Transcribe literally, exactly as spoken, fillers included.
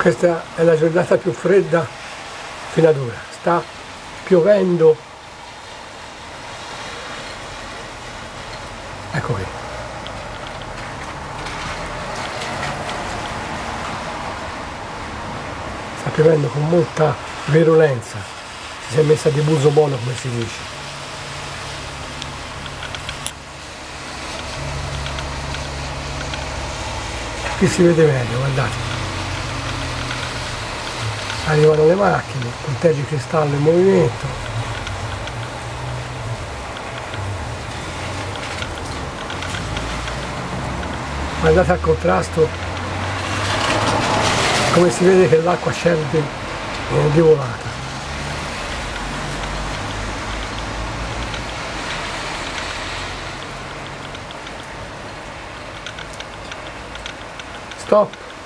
Questa è la giornata più fredda fino ad ora, sta piovendo, ecco qui, sta piovendo con molta virulenza, si è messa di buso buono come si dice. Qui si vede meglio, guardate. Arrivano le macchine, con tergicristallo in movimento. Guardate al contrasto, come si vede che l'acqua scende di volata. Stop!